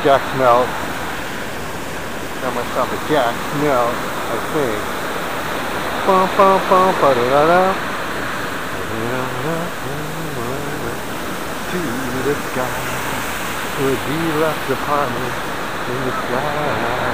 Jacksmelt. Got myself a Jacksmelt, I think. Bum bum bum ba da da da. To the sky, would be left upon me in the sky.